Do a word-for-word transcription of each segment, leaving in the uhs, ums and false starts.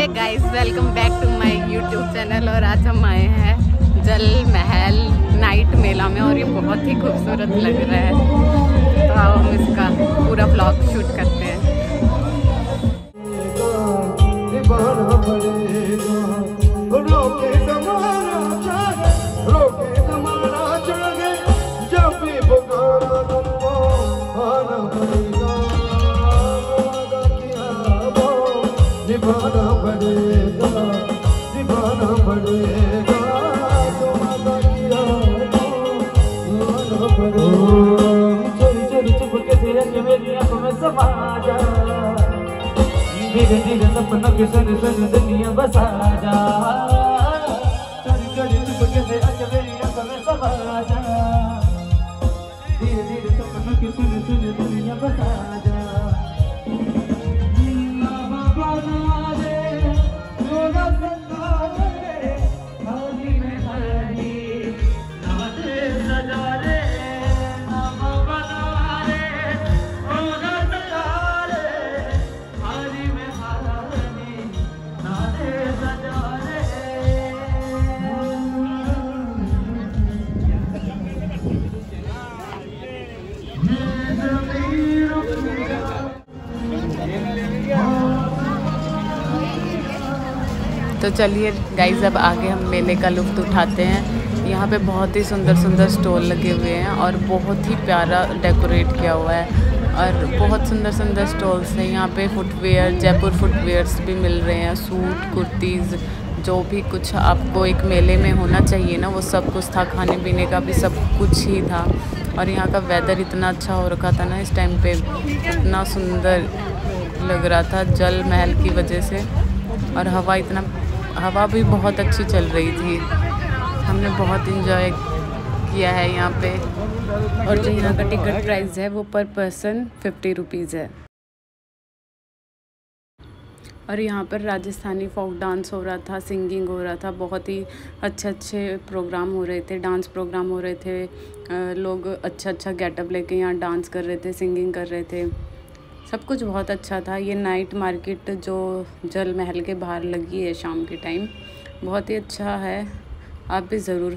Guys, welcome back to my YouTube channel. और आज हम आए हैं जल महल नाइट मेला में और ये बहुत ही खूबसूरत लग रहा है। तो आओ हम इसका पूरा व्लॉग शूट करते हैं। निभाना पड़ेगा, निभाना पड़ेगा, जो वादा किया निभाना पड़ेगा। चोरी चोरी चुपके से रंग मेरी आंखों में समा जा, धीरे धीरे सपनों के सन सन दुनिया बसा जा। चोरी चोरी चुपके से रंग मेरी आंखों में समा जा, धीरे धीरे सपनों के सन सन दुनिया बसा जा। तो चलिए गाइस, अब आगे हम मेले का लुत्फ़ उठाते हैं। यहाँ पे बहुत ही सुंदर सुंदर स्टॉल लगे हुए हैं और बहुत ही प्यारा डेकोरेट किया हुआ है और बहुत सुंदर सुंदर स्टॉल्स हैं। यहाँ पे फुटवेयर, जयपुर फुटवेयर्स भी मिल रहे हैं, सूट, कुर्तीज़, जो भी कुछ आपको एक मेले में होना चाहिए ना, वो सब कुछ था। खाने पीने का भी सब कुछ ही था। और यहाँ का वेदर इतना अच्छा हो रखा था ना इस टाइम पे, इतना सुंदर लग रहा था जल महल की वजह से। और हवा इतना हवा भी बहुत अच्छी चल रही थी। हमने बहुत इंजॉय किया है यहाँ पे। और जो यहाँ का टिकट प्राइस है वो पर पर्सन फिफ्टी रुपीज़ है। और यहाँ पर राजस्थानी फोक डांस हो रहा था, सिंगिंग हो रहा था, बहुत ही अच्छे अच्छे प्रोग्राम हो रहे थे, डांस प्रोग्राम हो रहे थे। लोग अच्छा अच्छा गेटअप लेके यहाँ डांस कर रहे थे, सिंगिंग कर रहे थे, सब कुछ बहुत अच्छा था। ये नाइट मार्केट जो जल महल के बाहर लगी है शाम के टाइम, बहुत ही अच्छा है। आप भी ज़रूर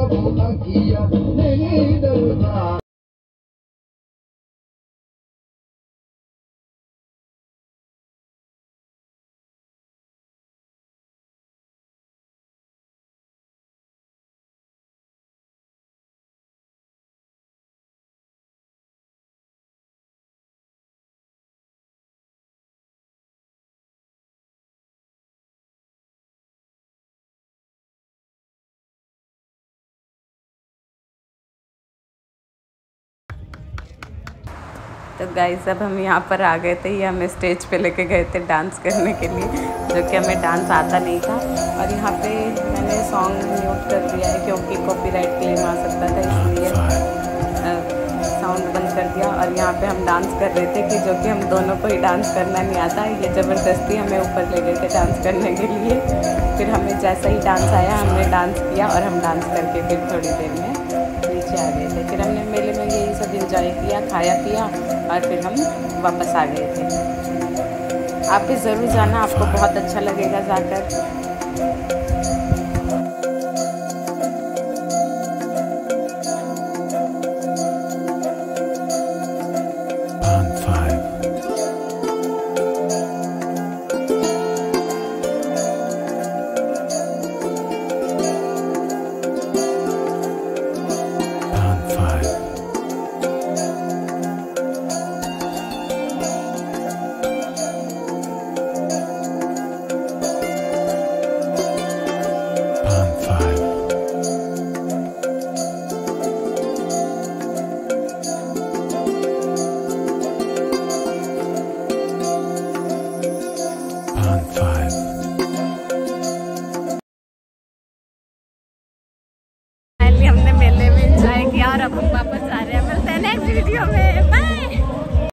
तो गाइस अब हम यहाँ पर आ गए थे, ये हमें स्टेज पे लेके गए थे डांस करने के लिए, जो कि हमें डांस आता नहीं था। और यहाँ पे मैंने सॉन्ग म्यूट कर दिया है क्योंकि कॉपीराइट क्लेम आ सकता था, इसलिए साउंड बंद कर दिया। और यहाँ पे हम डांस कर रहे थे कि जो कि हम दोनों को ही डांस करना नहीं आता, ये ज़बरदस्ती हमें ऊपर ले गए थे डांस करने के लिए। फिर हमें जैसा ही डांस आया हमने डांस किया और हम डांस करके फिर थोड़ी देर में नीचे आ गए थे। फिर हमने मेले में यही सब इंजॉय किया, खाया पिया और फिर हम वापस आ गए थे। आप भी ज़रूर जाना, आपको बहुत अच्छा लगेगा जाकर।